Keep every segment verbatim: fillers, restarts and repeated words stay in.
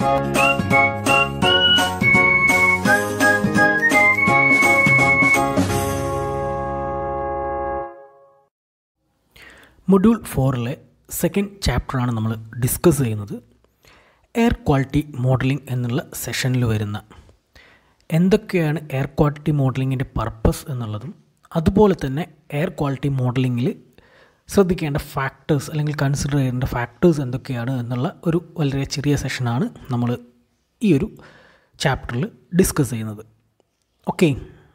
Module ഫോറിലെ second ചാപ്റ്ററാണ് നമ്മൾ discuss ചെയ്യുന്നത്. എയർ ക്വാളിറ്റി മോഡലിംഗ് എന്നുള്ള സെഷനിൽ വരുന്ന എന്തൊക്കെയാണ് എയർ ക്വാളിറ്റി മോഡലിങ്ങിൻ്റെ പർപ്പസ് എന്നുള്ളതും, അതുപോലെ തന്നെ എയർ ക്വാളിറ്റി മോഡലിങ്ങിൽ ശ്രദ്ധിക്കേണ്ട ഫാക്ടേഴ്സ് അല്ലെങ്കിൽ കൺസിഡർ ചെയ്യേണ്ട ഫാക്ടേഴ്സ് എന്തൊക്കെയാണ് എന്നുള്ള ഒരു വളരെ ചെറിയ സെഷനാണ് നമ്മൾ ഈ ഒരു ചാപ്റ്ററിൽ ഡിസ്കസ് ചെയ്യുന്നത്. Okay,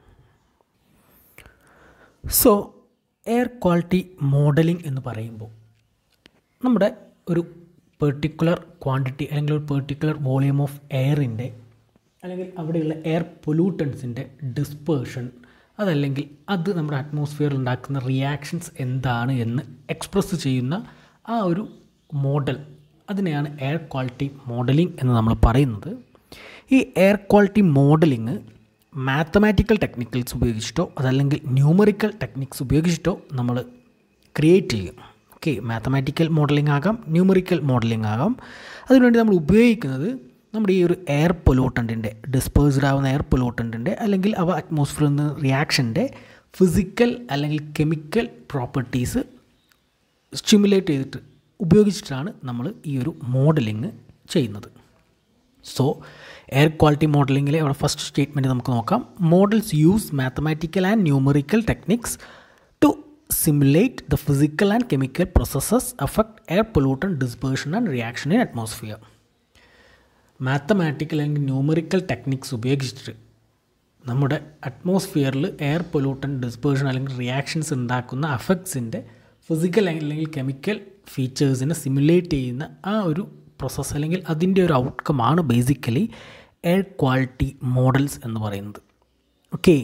so air quality modelling എന്ന് പറയുമ്പോൾ നമ്മുടെ ഒരു പെർട്ടിക്കുലർ ക്വാണ്ടിറ്റി അല്ലെങ്കിൽ ഒരു പെർട്ടിക്കുലർ വോളിയം ഓഫ് എയറിൻ്റെ അല്ലെങ്കിൽ അവിടെയുള്ള എയർ പൊല്യൂട്ടൻസിൻ്റെ ഡിസ്പേർഷൻ, അതല്ലെങ്കിൽ അത് നമ്മുടെ അറ്റ്മോസ്ഫിയറിൽ ഉണ്ടാക്കുന്ന റിയാക്ഷൻസ് എന്താണ് എന്ന് എക്സ്പ്രസ് ചെയ്യുന്ന ആ ഒരു മോഡൽ, അതിനെയാണ് എയർ ക്വാളിറ്റി മോഡലിംഗ് എന്ന് നമ്മൾ പറയുന്നത്. ഈ air quality modelling mathematical technicals ഉപയോഗിച്ചിട്ടോ അതല്ലെങ്കിൽ ന്യൂമറിക്കൽ ടെക്നിക്സ് ഉപയോഗിച്ചിട്ടോ നമ്മൾ ക്രിയേറ്റ് ചെയ്യും. ഓക്കെ, മാത്തമാറ്റിക്കൽ മോഡലിംഗ് ആകാം, ന്യൂമറിക്കൽ മോഡലിംഗ് ആകാം. അതിനുവേണ്ടി നമ്മൾ ഉപയോഗിക്കുന്നത് നമ്മുടെ ഈ ഒരു എയർ പൊല്യൂട്ടൻറ്റിൻ്റെ, ഡിസ്പേഴ്സ്ഡ് ആവുന്ന എയർ പൊല്യൂട്ടൻറ്റിൻ്റെ അല്ലെങ്കിൽ അവ അറ്റ്മോസ്ഫിയറിൽ നിന്ന് റിയാക്ഷൻ്റെ ഫിസിക്കൽ അല്ലെങ്കിൽ കെമിക്കൽ പ്രോപ്പർട്ടീസ് സ്റ്റിമുലേറ്റ് ചെയ്തിട്ട് ഉപയോഗിച്ചിട്ടാണ് നമ്മൾ ഈ ഒരു മോഡലിംഗ് ചെയ്യുന്നത്. സോ എയർ ക്വാളിറ്റി മോഡലിംഗിലെ അവിടെ ഫസ്റ്റ് സ്റ്റേറ്റ്മെൻറ്റ് നമുക്ക് നോക്കാം. Models use mathematical and numerical techniques to simulate the physical and chemical processes affect air pollutant dispersion and reaction in atmosphere. Mathematical അല്ലെങ്കിൽ ന്യൂമറിക്കൽ ടെക്നിക്സ് ഉപയോഗിച്ചിട്ട് നമ്മുടെ അറ്റ്മോസ്ഫിയറിൽ എയർ പൊല്യൂട്ടൻ ഡിസ്പേർഷൻ അല്ലെങ്കിൽ reactions ഉണ്ടാക്കുന്ന അഫക്ട്സിൻ്റെ ഫിസിക്കൽ അല്ലെങ്കിൽ കെമിക്കൽ ഫീച്ചേഴ്സിനെ സിമുലേറ്റ് ചെയ്യുന്ന ആ ഒരു പ്രോസസ്സ് അല്ലെങ്കിൽ അതിൻ്റെ ഒരു ഔട്ട്കമാണ് ബേസിക്കലി എയർ ക്വാളിറ്റി മോഡൽസ് എന്ന് പറയുന്നത്. ഓക്കെ,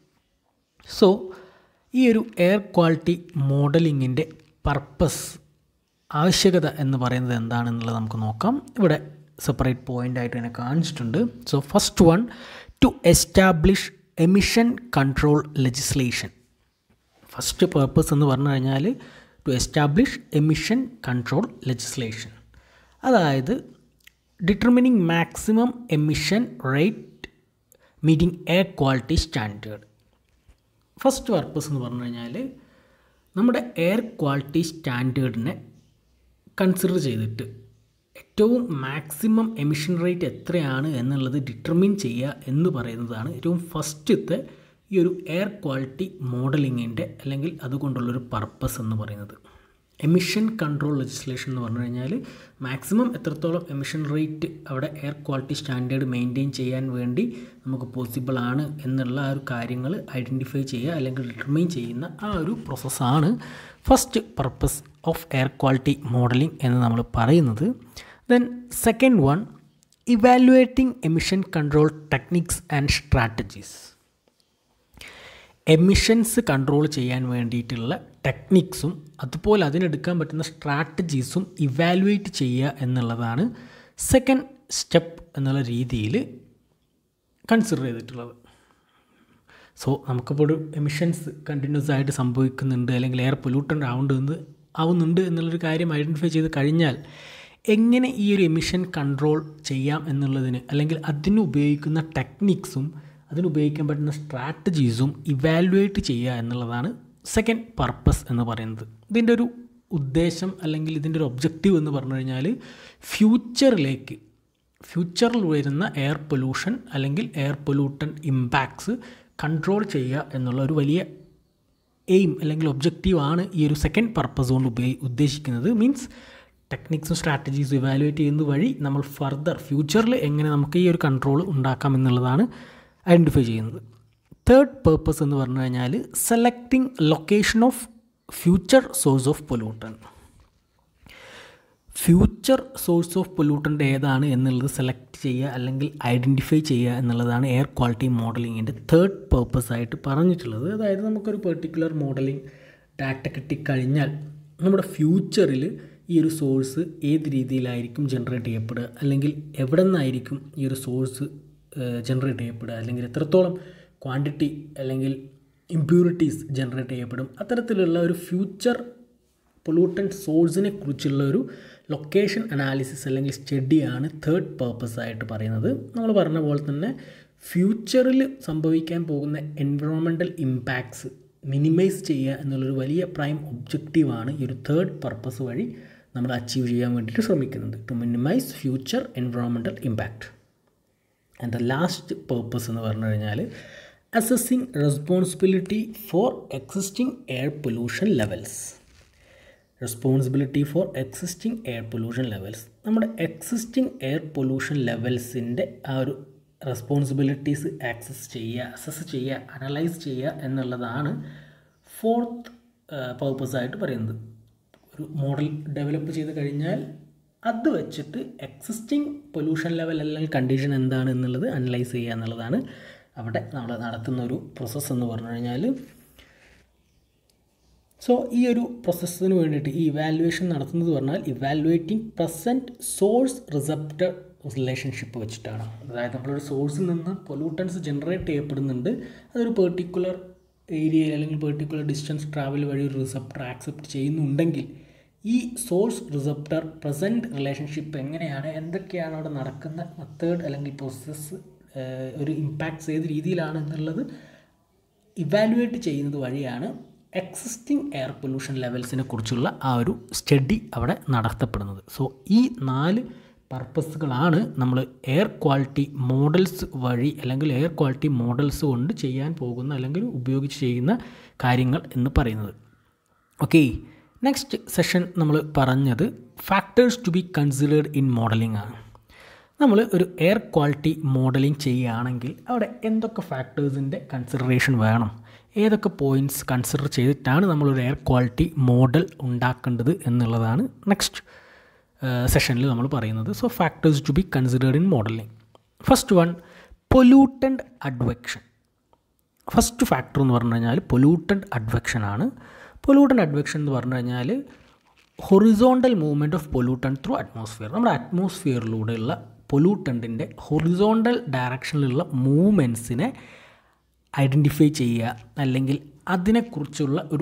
സോ ഈ ഒരു എയർ ക്വാളിറ്റി മോഡലിങ്ങിൻ്റെ പർപ്പസ്, ആവശ്യകത എന്ന് പറയുന്നത് എന്താണെന്നുള്ളത് നമുക്ക് നോക്കാം. ഇവിടെ സെപ്പറേറ്റ് പോയിൻ്റ് ആയിട്ട് തന്നെ കാണിച്ചിട്ടുണ്ട്. So first one, to establish emission control legislation. First purpose എന്ന് പറഞ്ഞു കഴിഞ്ഞാൽ to establish emission control legislation, അതായത് determining maximum emission rate meeting air quality standard. First purpose എന്ന് പറഞ്ഞു കഴിഞ്ഞാൽ നമ്മുടെ എയർ ക്വാളിറ്റി സ്റ്റാൻഡേർഡിനെ കൺസിഡർ ചെയ്തിട്ട് ഏറ്റവും മാക്സിമം എമിഷൻ റേറ്റ് എത്രയാണ് എന്നുള്ളത് ഡിറ്റർമിൻ ചെയ്യുക എന്ന് പറയുന്നതാണ് ഏറ്റവും ഫസ്റ്റത്തെ ഈ ഒരു എയർ ക്വാളിറ്റി മോഡലിങ്ങിൻ്റെ അല്ലെങ്കിൽ അതുകൊണ്ടുള്ളൊരു പർപ്പസ് എന്ന് പറയുന്നത്. എമിഷൻ കൺട്രോൾ ലെജിസ്ലേഷൻ എന്ന് പറഞ്ഞു കഴിഞ്ഞാൽ മാക്സിമം എത്രത്തോളം എമിഷൻ റേറ്റ് അവിടെ എയർ ക്വാളിറ്റി സ്റ്റാൻഡേർഡ് മെയിൻറ്റെയിൻ ചെയ്യാൻ വേണ്ടി നമുക്ക് പോസിബിൾ ആണ് എന്നുള്ള ആ ഒരു കാര്യങ്ങൾ ഐഡൻറ്റിഫൈ ചെയ്യുക അല്ലെങ്കിൽ ഡിറ്റർമൈൻ ചെയ്യുന്ന ആ ഒരു പ്രോസസ്സാണ് first purpose of air quality modelling എന്ന് നമ്മൾ പറയുന്നത്. Then second one, evaluating emission control techniques and strategies. Emissions control ചെയ്യാൻ വേണ്ടിയിട്ടുള്ള ടെക്നിക്സും അതുപോലെ അതിനെടുക്കാൻ പറ്റുന്ന സ്ട്രാറ്റജീസും ഇവാലുവേറ്റ് ചെയ്യുക എന്നുള്ളതാണ് സെക്കൻഡ് സ്റ്റെപ്പ് എന്നുള്ള രീതിയിൽ കൺസിഡർ ചെയ്തിട്ടുള്ളത്. സോ നമുക്കിപ്പോൾ ഒരു എമിഷൻസ് കണ്ടിന്യൂസ് ആയിട്ട് സംഭവിക്കുന്നുണ്ട് അല്ലെങ്കിൽ എയർ പൊല്യൂട്ടൻ്റ് ആവുന്നുണ്ട് ആവുന്നുണ്ട് എന്നുള്ളൊരു കാര്യം ഐഡൻറ്റിഫൈ ചെയ്ത് കഴിഞ്ഞാൽ എങ്ങനെ ഈ ഒരു എമിഷൻ കൺട്രോൾ ചെയ്യാം എന്നുള്ളതിന് അല്ലെങ്കിൽ അതിന് ഉപയോഗിക്കുന്ന ടെക്നിക്സും അതിനുപയോഗിക്കാൻ പറ്റുന്ന സ്ട്രാറ്റജീസും ഇവാലുവേറ്റ് ചെയ്യുക എന്നുള്ളതാണ് സെക്കൻഡ് പർപ്പസ് എന്ന് പറയുന്നത്. ഇതിൻ്റെ ഒരു ഉദ്ദേശം അല്ലെങ്കിൽ ഇതിൻ്റെ ഒരു ഒബ്ജക്റ്റീവ് എന്ന് പറഞ്ഞു കഴിഞ്ഞാൽ ഫ്യൂച്ചറിലേക്ക് ഫ്യൂച്ചറിൽ വരുന്ന എയർ പൊല്യൂഷൻ അല്ലെങ്കിൽ എയർ പൊല്യൂട്ടൻ ഇമ്പാക്ട്സ് കൺട്രോൾ ചെയ്യുക എന്നുള്ള ഒരു വലിയ എയിം അല്ലെങ്കിൽ ഒബ്ജക്റ്റീവാണ് ഈ ഒരു സെക്കൻഡ് പർപ്പസ് കൊണ്ട് ഉപയോഗി ഉദ്ദേശിക്കുന്നത്. മീൻസ് ടെക്നിക്സും സ്ട്രാറ്റജീസും ഇവാലുവേറ്റ് ചെയ്യുന്നത് വഴി നമ്മൾ ഫർദർ ഫ്യൂച്ചറിൽ എങ്ങനെ നമുക്ക് ഈ ഒരു കൺട്രോൾ ഉണ്ടാക്കാം എന്നുള്ളതാണ് ഐഡൻറ്റിഫൈ ചെയ്യുന്നത്. തേർഡ് പർപ്പസ് എന്ന് പറഞ്ഞു കഴിഞ്ഞാൽ selecting location of future source of pollutant. Future source of pollutant ഏതാണ് എന്നുള്ളത് സെലക്ട് ചെയ്യുക അല്ലെങ്കിൽ ഐഡൻറ്റിഫൈ ചെയ്യുക എന്നുള്ളതാണ് എയർ ക്വാളിറ്റി മോഡലിങ്ങിൻ്റെ തേർഡ് പർപ്പസ് ആയിട്ട് പറഞ്ഞിട്ടുള്ളത്. അതായത് നമുക്കൊരു പെർട്ടിക്കുലർ മോഡലിംഗ് ഡാറ്റ കിട്ടിക്കഴിഞ്ഞാൽ നമ്മുടെ ഫ്യൂച്ചറിൽ ഈ ഒരു സോഴ്സ് ഏത് രീതിയിലായിരിക്കും ജനറേറ്റ് ചെയ്യപ്പെടുക അല്ലെങ്കിൽ എവിടെ നിന്നായിരിക്കും ഈ ഒരു സോഴ്സ് ജനറേറ്റ് ചെയ്യപ്പെടുക അല്ലെങ്കിൽ എത്രത്തോളം ക്വാണ്ടിറ്റി അല്ലെങ്കിൽ ഇമ്പ്യൂരിറ്റീസ് ജനറേറ്റ് ചെയ്യപ്പെടും, അത്തരത്തിലുള്ള ഒരു ഫ്യൂച്ചർ പൊല്യൂട്ടൻ്റ് സോഴ്സിനെ കുറിച്ചുള്ള ഒരു ലൊക്കേഷൻ അനാലിസിസ് അല്ലെങ്കിൽ സ്റ്റഡിയാണ് തേർഡ് പർപ്പസ് ആയിട്ട് പറയുന്നത്. നമ്മൾ പറഞ്ഞ പോലെ തന്നെ ഫ്യൂച്ചറിൽ സംഭവിക്കാൻ പോകുന്ന എൻവയോൺമെൻറ്റൽ ഇമ്പാക്ട്സ് മിനിമൈസ് ചെയ്യുക എന്നുള്ളൊരു വലിയ പ്രൈം ഒബ്ജക്റ്റീവാണ് ഈ ഒരു തേർഡ് പർപ്പസ് വഴി നമ്മൾ അച്ചീവ് ചെയ്യാൻ വേണ്ടിയിട്ട് ശ്രമിക്കുന്നത്, to minimise future environmental impact. And the last purpose എന്ന് പറഞ്ഞു കഴിഞ്ഞാൽ assessing responsibility for existing air pollution levels. Responsibility for existing air pollution levels, നമ്മുടെ എക്സിസ്റ്റിംഗ് എയർ പൊല്യൂഷൻ ലെവൽസിൻ്റെ ആ ഒരു റെസ്പോൺസിബിലിറ്റീസ് ആക്സസ് ചെയ്യുക, അസസ് ചെയ്യുക, അനലൈസ് ചെയ്യുക എന്നുള്ളതാണ് ഫോർത്ത് പർപ്പസായിട്ട് പറയുന്നത്. ഒരു മോഡൽ ഡെവലപ്പ് ചെയ്ത് കഴിഞ്ഞാൽ അത് വെച്ചിട്ട് എക്സിസ്റ്റിംഗ് പൊല്യൂഷൻ ലെവൽ അല്ലെങ്കിൽ കണ്ടീഷൻ എന്താണ് എന്നുള്ളത് അനലൈസ് ചെയ്യുക എന്നുള്ളതാണ് അവിടെ നമ്മൾ നടത്തുന്ന ഒരു പ്രോസസ്സ് എന്ന് പറഞ്ഞു കഴിഞ്ഞാൽ. സോ ഈ ഒരു പ്രോസസ്സിന് വേണ്ടിയിട്ട് ഈ ഇവാലുവേഷൻ നടത്തുന്നത് പറഞ്ഞാൽ evaluating present source receptor relationship വെച്ചിട്ടാണ്. അതായത് നമ്മളൊരു സോഴ്സിൽ നിന്ന് പൊല്യൂട്ടൻസ് ജനറേറ്റ് ചെയ്യപ്പെടുന്നുണ്ട്, അതൊരു പെർട്ടിക്കുലർ ഏരിയയിൽ അല്ലെങ്കിൽ പെർട്ടിക്കുലർ ഡിസ്റ്റൻസ് ട്രാവൽ വഴി ഒരു റിസപ്റ്റർ ആക്സെപ്റ്റ് ചെയ്യുന്നുണ്ടെങ്കിൽ ഈ സോഴ്സ് റിസപ്റ്റർ പ്രസൻറ്റ് റിലേഷൻഷിപ്പ് എങ്ങനെയാണ്, എന്തൊക്കെയാണ് അവിടെ നടക്കുന്ന മെത്തേഡ് അല്ലെങ്കിൽ പ്രോസസ്സ്, ഒരു ഇമ്പാക്ട്സ് ഏത് രീതിയിലാണ് എന്നുള്ളത് ഇവാലുവേറ്റ് ചെയ്യുന്നത് വഴിയാണ് എക്സിസ്റ്റിംഗ് എയർ പൊല്യൂഷൻ ലെവൽസിനെ കുറിച്ചുള്ള ആ ഒരു സ്റ്റഡി അവിടെ നടത്തപ്പെടുന്നത്. സോ ഈ നാല് പർപ്പസുകളാണ് നമ്മൾ എയർ ക്വാളിറ്റി മോഡൽസ് വഴി അല്ലെങ്കിൽ എയർ ക്വാളിറ്റി മോഡൽസ് കൊണ്ട് ചെയ്യാൻ പോകുന്ന അല്ലെങ്കിൽ ഉപയോഗിച്ച് ചെയ്യുന്ന കാര്യങ്ങൾ എന്ന് പറയുന്നത്. ഓക്കെ, നെക്സ്റ്റ് സെഷൻ നമ്മൾ പറഞ്ഞത് factors to be considered in modelling ആണ്. നമ്മൾ ഒരു എയർ ക്വാളിറ്റി മോഡലിംഗ് ചെയ്യുകയാണെങ്കിൽ അവിടെ എന്തൊക്കെ ഫാക്ടേഴ്സിൻ്റെ കൺസിഡറേഷൻ വേണം, ഏതൊക്കെ പോയിൻറ്റ്സ് കൺസിഡർ ചെയ്തിട്ടാണ് നമ്മളൊരു എയർ ക്വാളിറ്റി മോഡൽ ഉണ്ടാക്കേണ്ടത് എന്നുള്ളതാണ് നെക്സ്റ്റ് സെഷനിൽ നമ്മൾ പറയുന്നത്. So factors to be considered in modelling. First one, pollutant advection. First factor എന്ന് പറഞ്ഞു കഴിഞ്ഞാൽ പൊല്യൂട്ടൻ്റ് അഡ്വെക്ഷൻ ആണ്. പൊല്യൂട്ടൻ്റ് അഡ്വെക്ഷൻ എന്ന് പറഞ്ഞു കഴിഞ്ഞാൽ horizontal movement of pollutant through atmosphere. നമ്മുടെ അറ്റ്മോസ്ഫിയറിലൂടെയുള്ള പൊല്യൂട്ടൻറ്റിൻ്റെ ഹൊറിസോണ്ടൽ ഡയറക്ഷനിലുള്ള മൂവ്മെൻറ്റ്സിനെ ഐഡൻറ്റിഫൈ ചെയ്യുക, അല്ലെങ്കിൽ അതിനെക്കുറിച്ചുള്ള ഒരു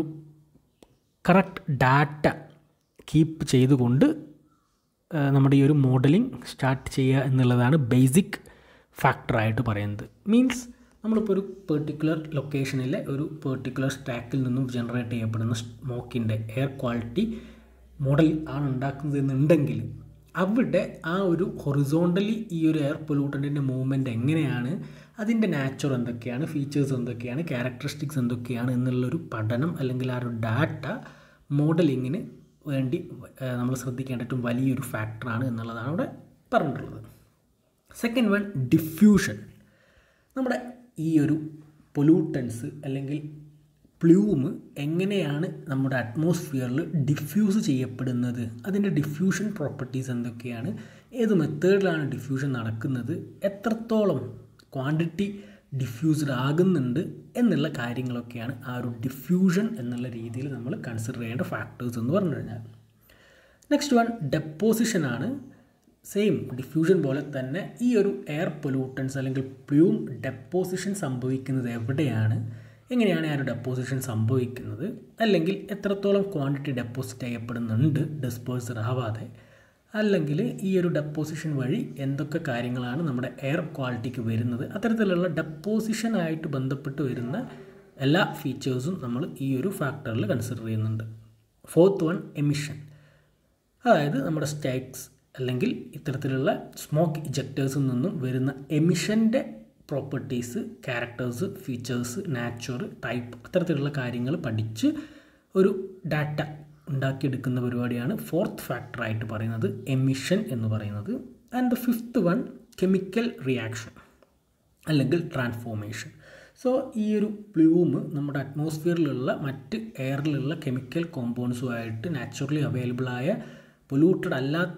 കറക്റ്റ് ഡാറ്റ കീപ്പ് ചെയ്തുകൊണ്ട് നമ്മുടെ ഈ ഒരു മോഡലിംഗ് സ്റ്റാർട്ട് ചെയ്യുക എന്നുള്ളതാണ് ബേസിക് ഫാക്ടറായിട്ട് പറയുന്നത്. മീൻസ് നമ്മളിപ്പോൾ ഒരു പെർട്ടിക്കുലർ ലൊക്കേഷനിലെ ഒരു പെർട്ടിക്കുലർ സ്റ്റാക്കിൽ നിന്നും ജനറേറ്റ് ചെയ്യപ്പെടുന്ന സ്മോക്കിൻ്റെ എയർ ക്വാളിറ്റി മോഡൽ ആണ് ഉണ്ടാക്കുന്നത് എന്നുണ്ടെങ്കിൽ അവിടെ ആ ഒരു ഹൊറിസോണ്ടലി ഈ ഒരു എയർ പൊല്യൂട്ടൻറ്റിൻ്റെ മൂവ്മെൻറ്റ് എങ്ങനെയാണ്, അതിൻ്റെ നാച്ചർ എന്തൊക്കെയാണ്, ഫീച്ചേഴ്സ് എന്തൊക്കെയാണ്, ക്യാരക്ടറിസ്റ്റിക്സ് എന്തൊക്കെയാണ് എന്നുള്ളൊരു പഠനം അല്ലെങ്കിൽ ആ ഒരു ഡാറ്റ മോഡലിങ്ങിന് വേണ്ടി നമ്മൾ ശ്രദ്ധിക്കേണ്ട ഏറ്റവും വലിയൊരു ഫാക്ടറാണ് എന്നുള്ളതാണ് ഇവിടെ പറഞ്ഞിട്ടുള്ളത്. Second one, diffusion. നമ്മുടെ ഈ ഒരു പൊല്യൂട്ടൻസ് അല്ലെങ്കിൽ പ്ലൂമ് എങ്ങനെയാണ് നമ്മുടെ അറ്റ്മോസ്ഫിയറിൽ ഡിഫ്യൂസ് ചെയ്യപ്പെടുന്നത്, അതിൻ്റെ ഡിഫ്യൂഷൻ പ്രോപ്പർട്ടീസ് എന്തൊക്കെയാണ്, ഏത് മെത്തേഡിലാണ് ഡിഫ്യൂഷൻ നടക്കുന്നത്, എത്രത്തോളം ക്വാണ്ടിറ്റി ഡിഫ്യൂസ്ഡ് ആകുന്നുണ്ട് എന്നുള്ള കാര്യങ്ങളൊക്കെയാണ് ആ ഒരു ഡിഫ്യൂഷൻ എന്നുള്ള രീതിയിൽ നമ്മൾ കൺസിഡർ ചെയ്യേണ്ട ഫാക്ടേഴ്സ് എന്ന് പറഞ്ഞു കഴിഞ്ഞാൽ. നെക്സ്റ്റ് വൺ, ഡെപ്പോസിഷനാണ്. സെയിം ഡിഫ്യൂഷൻ പോലെ തന്നെ ഈ ഒരു എയർ പൊല്യൂട്ടൻസ് അല്ലെങ്കിൽ പ്ലൂം ഡെപ്പോസിഷൻ സംഭവിക്കുന്നത് എവിടെയാണ്, എങ്ങനെയാണ് ആ ഒരു ഡെപ്പോസിഷൻ സംഭവിക്കുന്നത്, അല്ലെങ്കിൽ എത്രത്തോളം ക്വാണ്ടിറ്റി ഡെപ്പോസിറ്റ് ചെയ്യപ്പെടുന്നുണ്ട് ഡിസ്പേഴ്സ്ഡ് ആവാതെ, അല്ലെങ്കിൽ ഈ ഒരു ഡെപ്പോസിഷൻ വഴി എന്തൊക്കെ കാര്യങ്ങളാണ് നമ്മുടെ എയർ ക്വാളിറ്റിക്ക് വരുന്നത്, അത്തരത്തിലുള്ള ഡെപ്പോസിഷനായിട്ട് ബന്ധപ്പെട്ട് വരുന്ന എല്ലാ ഫീച്ചേഴ്സും നമ്മൾ ഈ ഒരു ഫാക്ടറിൽ കൺസിഡർ ചെയ്യുന്നുണ്ട്. Fourth one, emission. അതായത് നമ്മുടെ സ്റ്റേക്സ് അല്ലെങ്കിൽ ഇത്തരത്തിലുള്ള സ്മോക്ക് ഇജക്റ്റേഴ്സിൽ നിന്നും വരുന്ന എമിഷൻ്റെ properties, characters, features, nature, type, അത്തരത്തിലുള്ള കാര്യങ്ങൾ പഠിച്ച് ഒരു ഡാറ്റ ഉണ്ടാക്കിയെടുക്കുന്ന പരിപാടിയാണ് ഫോർത്ത് ഫാക്ടറായിട്ട് പറയുന്നത് എമിഷൻ എന്ന് പറയുന്നത്. And the fifth one, chemical reaction അല്ലെങ്കിൽ ട്രാൻസ്ഫോർമേഷൻ. സോ ഈ ഒരു പ്ലൂമ് നമ്മുടെ അറ്റ്മോസ്ഫിയറിലുള്ള മറ്റ് എയറിലുള്ള കെമിക്കൽ കോമ്പൗണ്ട്സുമായിട്ട് നാച്ചുറലി അവൈലബിളായ പൊല്യൂട്ടഡ് അല്ലാത്ത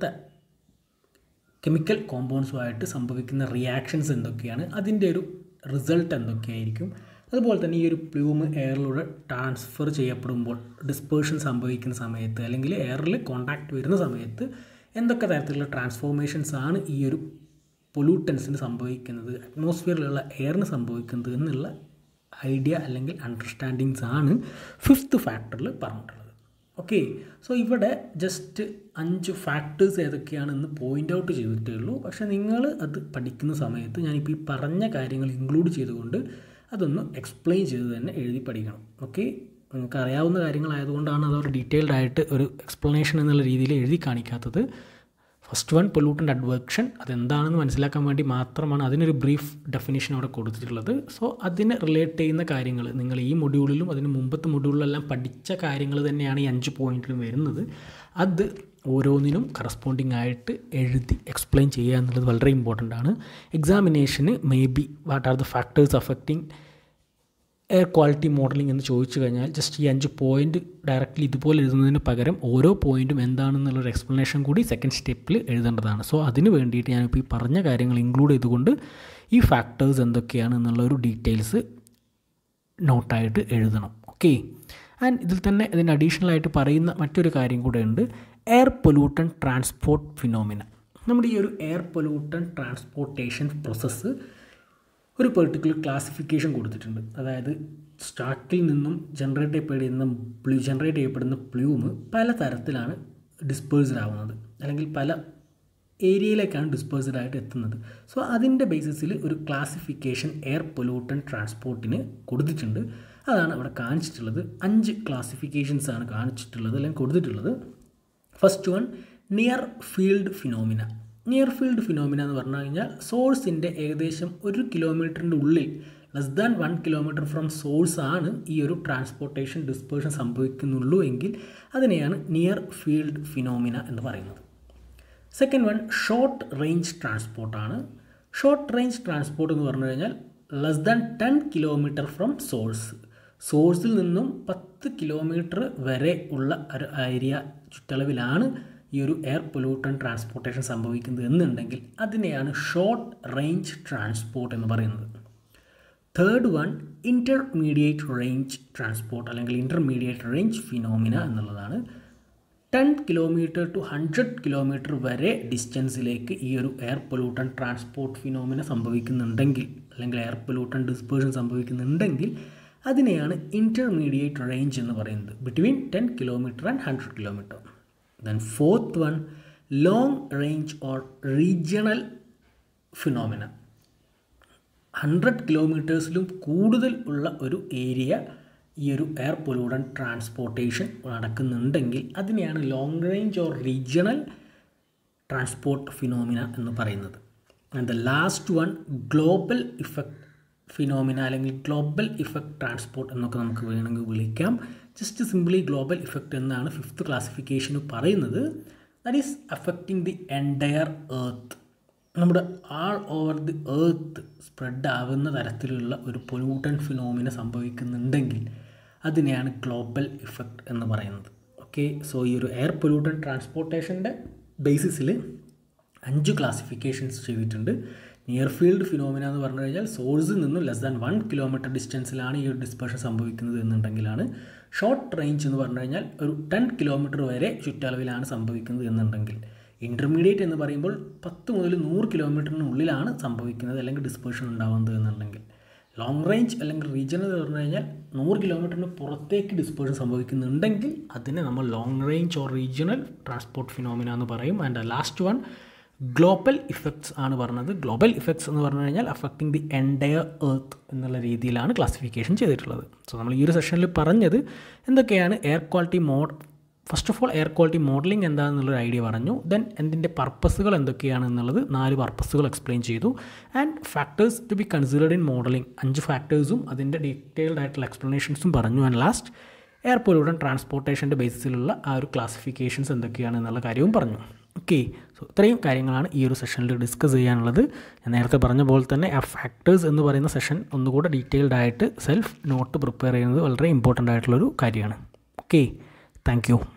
കെമിക്കൽ കോമ്പൗണ്ട്സുമായിട്ട് സംഭവിക്കുന്ന റിയാക്ഷൻസ് എന്തൊക്കെയാണ്, അതിൻ്റെ ഒരു റിസൾട്ട് എന്തൊക്കെയായിരിക്കും, അതുപോലെ തന്നെ ഈ ഒരു പ്ലൂമ് എയറിലൂടെ ട്രാൻസ്ഫർ ചെയ്യപ്പെടുമ്പോൾ ഡിസ്പേർഷൻ സംഭവിക്കുന്ന സമയത്ത് അല്ലെങ്കിൽ എയറിൽ കോണ്ടാക്റ്റ് വരുന്ന സമയത്ത് എന്തൊക്കെ തരത്തിലുള്ള ട്രാൻസ്ഫോർമേഷൻസ് ആണ് ഈ ഒരു പൊല്യൂട്ടൻസിന് സംഭവിക്കുന്നത്, അറ്റ്മോസ്ഫിയറിലുള്ള എയറിന് സംഭവിക്കുന്നത് എന്നുള്ള ഐഡിയ അല്ലെങ്കിൽ അണ്ടർസ്റ്റാൻഡിങ്സ് ആണ് ഫിഫ്ത്ത് ഫാക്ടറിൽ പറഞ്ഞിട്ടുള്ളത്. ഓക്കെ, സോ ഇവിടെ ജസ്റ്റ് അഞ്ച് ഫാക്ടേഴ്സ് ഏതൊക്കെയാണെന്ന് പോയിൻ്റ് ഔട്ട് ചെയ്തിട്ടേ ഉള്ളൂ. പക്ഷേ നിങ്ങൾ അത് പഠിക്കുന്ന സമയത്ത് ഞാനിപ്പോൾ ഈ പറഞ്ഞ കാര്യങ്ങൾ ഇൻക്ലൂഡ് ചെയ്തുകൊണ്ട് അതൊന്ന് എക്സ്പ്ലെയിൻ ചെയ്ത് തന്നെ എഴുതി പഠിക്കണം. ഓക്കെ, നിങ്ങൾക്ക് അറിയാവുന്ന കാര്യങ്ങളായതുകൊണ്ടാണ് അതൊരു ഡീറ്റെയിൽഡ് ആയിട്ട് ഒരു എക്സ്പ്ലനേഷൻ എന്നുള്ള രീതിയിൽ എഴുതി കാണിക്കാത്തത്. ഫസ്റ്റ് വൺ പൊല്യൂട്ടൻ്റ് അഡ്വെർഷൻ, അതെന്താണെന്ന് മനസ്സിലാക്കാൻ വേണ്ടി മാത്രമാണ് അതിനൊരു ബ്രീഫ് ഡെഫിനേഷൻ അവിടെ കൊടുത്തിട്ടുള്ളത്. സോ അതിനെ റിലേറ്റ് ചെയ്യുന്ന കാര്യങ്ങൾ നിങ്ങൾ ഈ മൊഡ്യൂളിലും അതിന് മുമ്പത്തെ മൊഡ്യൂളിലെല്ലാം പഠിച്ച കാര്യങ്ങൾ തന്നെയാണ് ഈ അഞ്ച് പോയിന്റിലും വരുന്നത്. അത് ഓരോന്നിനും കറസ്പോണ്ടിങ് ആയിട്ട് എഴുതി എക്സ്പ്ലെയിൻ ചെയ്യുക എന്നുള്ളത് വളരെ ഇമ്പോർട്ടൻ്റ് ആണ്. എക്സാമിനേഷന് may be what are the factors affecting air quality modelling എന്ന് ചോദിച്ചു കഴിഞ്ഞാൽ ജസ്റ്റ് ഈ അഞ്ച് പോയിൻറ്റ് ഡയറക്റ്റ്ലി ഇതുപോലെ എഴുതുന്നതിന് പകരം ഓരോ പോയിൻറ്റും എന്താണെന്നുള്ളൊരു എക്സ്പ്ലനേഷൻ കൂടി സെക്കൻഡ് സ്റ്റെപ്പിൽ എഴുതേണ്ടതാണ്. സോ അതിന് വേണ്ടിയിട്ട് ഞാനിപ്പോൾ ഈ പറഞ്ഞ കാര്യങ്ങൾ ഇൻക്ലൂഡ് ചെയ്തുകൊണ്ട് ഈ ഫാക്ടേഴ്സ് എന്തൊക്കെയാണ് എന്നുള്ളൊരു ഡീറ്റെയിൽസ് നോട്ടായിട്ട് എഴുതണം. ഓക്കെ, ആൻഡ് ഇതിൽ തന്നെ ഇതിന് അഡീഷണൽ ആയിട്ട് പറയുന്ന മറ്റൊരു കാര്യം കൂടെ ഉണ്ട്, എയർ പൊല്യൂട്ടൻ ട്രാൻസ്പോർട്ട് ഫിനോമിന. നമ്മുടെ ഈ ഒരു എയർ പൊല്യൂട്ടൻ ട്രാൻസ്പോർട്ടേഷൻ പ്രോസസ്സ് ഒരു പെർട്ടിക്കുലർ ക്ലാസിഫിക്കേഷൻ കൊടുത്തിട്ടുണ്ട്. അതായത് സ്റ്റാർട്ടിൽ നിന്നും ജനറേറ്റ് ചെയ്യപ്പെടുന്ന പ്ലൂ ജനറേറ്റ് ചെയ്യപ്പെടുന്ന പ്ലൂമ് പല തരത്തിലാണ് ഡിസ്പേഴ്സ്ഡ് ആവുന്നത്, അല്ലെങ്കിൽ പല ഏരിയയിലേക്കാണ് ഡിസ്പേഴ്സ്ഡ് ആയിട്ട് എത്തുന്നത്. സോ അതിൻ്റെ ബേസിസിൽ ഒരു ക്ലാസിഫിക്കേഷൻ എയർ പൊല്യൂട്ടൻ ട്രാൻസ്പോർട്ടിന് കൊടുത്തിട്ടുണ്ട്. അതാണ് അവിടെ കാണിച്ചിട്ടുള്ളത്. അഞ്ച് ക്ലാസിഫിക്കേഷൻസ് ആണ് കാണിച്ചിട്ടുള്ളത് അല്ലെങ്കിൽ കൊടുത്തിട്ടുള്ളത്. First one, near field phenomena. Near field phenomena എന്ന് പറഞ്ഞു കഴിഞ്ഞാൽ സോഴ്സിൻ്റെ ഏകദേശം ഒരു കിലോമീറ്ററിൻ്റെ ഉള്ളിൽ, less than one kilometre from source ആണ് ഈ ഒരു ട്രാൻസ്പോർട്ടേഷൻ ഡിസ്പേർഷൻ സംഭവിക്കുന്നുള്ളൂ എങ്കിൽ അതിനെയാണ് നിയർ ഫീൽഡ് ഫിനോമിന എന്ന് പറയുന്നത്. സെക്കൻഡ് വൺ, ഷോർട്ട് റേഞ്ച് ട്രാൻസ്പോർട്ടാണ്. ഷോർട്ട് റേഞ്ച് ട്രാൻസ്പോർട്ട് എന്ന് പറഞ്ഞു കഴിഞ്ഞാൽ less than ten kilometre from source, സോഴ്സിൽ നിന്നും പത്ത് കിലോമീറ്റർ വരെ ഉള്ള ഒരു ഏരിയ ചുറ്റളവിലാണ് ഈ ഒരു എയർ പൊല്യൂട്ടൻ ട്രാൻസ്പോർട്ടേഷൻ സംഭവിക്കുന്നത് എന്നുണ്ടെങ്കിൽ അതിനെയാണ് ഷോർട്ട് റേഞ്ച് ട്രാൻസ്പോർട്ട് എന്ന് പറയുന്നത്. Third one, intermediate range transport അല്ലെങ്കിൽ ഇൻ്റർമീഡിയറ്റ് റേഞ്ച് ഫിനോമിന എന്നുള്ളതാണ്. Ten kilometre to hundred kilometre വരെ ഡിസ്റ്റൻസിലേക്ക് ഈ ഒരു എയർ പൊല്യൂട്ടൻ ട്രാൻസ്പോർട്ട് ഫിനോമിന സംഭവിക്കുന്നുണ്ടെങ്കിൽ അല്ലെങ്കിൽ എയർ പൊല്യൂട്ടൻ ഡിസ്പേർഷൻ സംഭവിക്കുന്നുണ്ടെങ്കിൽ അതിനെയാണ് ഇൻ്റർമീഡിയറ്റ് റേഞ്ച് എന്ന് പറയുന്നത്, between ten kilometre and hundred kilometre. Then fourth one, long range or regional phenomena. Hundred കിലോമീറ്റേഴ്സിലും കൂടുതൽ ഉള്ള ഒരു ഏരിയ ഈ ഒരു എയർ പൊല്യൂട്ടൻ ട്രാൻസ്പോർട്ടേഷൻ നടക്കുന്നുണ്ടെങ്കിൽ അതിനെയാണ് long range or regional transport phenomena എന്ന് പറയുന്നത്. And the last one, global effect phenomena അല്ലെങ്കിൽ ഗ്ലോബൽ ഇഫക്റ്റ് ട്രാൻസ്പോർട്ട് എന്നൊക്കെ നമുക്ക് വേണമെങ്കിൽ വിളിക്കാം. ജസ്റ്റ് സിംപ്ലി ഗ്ലോബൽ ഇഫക്റ്റ് എന്നാണ് ഫിഫ്ത്ത് ക്ലാസിഫിക്കേഷന് പറയുന്നത്. That is affecting the entire earth. നമ്മുടെ all over the earth spread ആവുന്ന തരത്തിലുള്ള ഒരു പൊല്യൂട്ടൻ ഫിനോമിന സംഭവിക്കുന്നുണ്ടെങ്കിൽ അതിനെയാണ് ഗ്ലോബൽ ഇഫക്റ്റ് എന്ന് പറയുന്നത്. ഓക്കെ, സോ ഈ ഒരു എയർ പൊല്യൂട്ടൻ ട്രാൻസ്പോർട്ടേഷൻ്റെ ബേസിസിൽ അഞ്ച് ക്ലാസിഫിക്കേഷൻസ് ചെയ്തിട്ടുണ്ട്. നിയർ ഫീൽഡ് ഫിനോമിന എന്ന് പറഞ്ഞു കഴിഞ്ഞാൽ സോഴ്സിൽ നിന്നും ലെസ് ദാൻ വൺ കിലോമീറ്റർ ഡിസ്റ്റൻസിലാണ് ഈ ഒരു ഡിസ്പേർഷൻ സംഭവിക്കുന്നത് എന്നുണ്ടെങ്കിലാണ്. ഷോർട്ട് റേഞ്ച് എന്ന് പറഞ്ഞു കഴിഞ്ഞാൽ ഒരു ടെൻ കിലോമീറ്റർ വരെ ചുറ്റളവിലാണ് സംഭവിക്കുന്നത് എന്നുണ്ടെങ്കിൽ. ഇൻ്റർമീഡിയറ്റ് എന്ന് പറയുമ്പോൾ പത്ത് മുതൽ നൂറ് കിലോമീറ്ററിനുള്ളിലാണ് സംഭവിക്കുന്നത് അല്ലെങ്കിൽ ഡിസ്പേർഷൻ ഉണ്ടാകുന്നത് എന്നുണ്ടെങ്കിൽ. ലോങ് റേഞ്ച് അല്ലെങ്കിൽ റീജിയണൽ എന്ന് പറഞ്ഞു കഴിഞ്ഞാൽ നൂറ് കിലോമീറ്ററിന് പുറത്തേക്ക് ഡിസ്പേർഷൻ സംഭവിക്കുന്നുണ്ടെങ്കിൽ അതിനെ നമ്മൾ long range or regional transport phenomena എന്ന് പറയും. And last one, global effects ആണ് പറഞ്ഞത്. ഗ്ലോബൽ ഇഫക്ട്സ് എന്ന് പറഞ്ഞു കഴിഞ്ഞാൽ അഫക്റ്റിംഗ് ദി എൻറ്റയർ എർത്ത് എന്നുള്ള രീതിയിലാണ് ക്ലാസിഫിക്കേഷൻ ചെയ്തിട്ടുള്ളത്. സോ നമ്മൾ ഈ ഒരു സെഷനിൽ പറഞ്ഞത് എന്തൊക്കെയാണ് air quality mode. First of all air quality modelling എന്താണെന്നുള്ളൊരു ഐഡിയ പറഞ്ഞു. ദെൻ എന്തിൻ്റെ പർപ്പസുകൾ എന്തൊക്കെയാണെന്നുള്ളത് നാല് പർപ്പസുകൾ എക്സ്പ്ലെയിൻ ചെയ്തു. And factors to be considered in modelling, അഞ്ച് ഫാക്ടേഴ്സും അതിൻ്റെ ഡീറ്റെയിൽഡ് ആയിട്ടുള്ള എക്സ്പ്ലനേഷൻസും പറഞ്ഞു. ആൻഡ് ലാസ്റ്റ് എയർ പൊല്യൂട്ടൻ ട്രാൻസ്പോർട്ടേഷൻ്റെ ബേസിസിലുള്ള ആ ഒരു ക്ലാസിഫിക്കേഷൻസ് എന്തൊക്കെയാണ് എന്നുള്ള കാര്യവും പറഞ്ഞു. ഓക്കെ, സോ ഇത്രയും കാര്യങ്ങളാണ് ഈ ഒരു സെഷനിൽ ഡിസ്കസ് ചെയ്യാനുള്ളത്. ഞാൻ നേരത്തെ പറഞ്ഞ പോലെ തന്നെ ആ ഫാക്ടേഴ്സ് എന്ന് പറയുന്ന സെഷൻ ഒന്നുകൂടെ ഡീറ്റെയിൽഡ് ആയിട്ട് സെൽഫ് നോട്ട് പ്രിപ്പയർ ചെയ്യുന്നത് വളരെ ഇമ്പോർട്ടൻ്റ് ആയിട്ടുള്ളൊരു കാര്യമാണ്. Okay, thank U.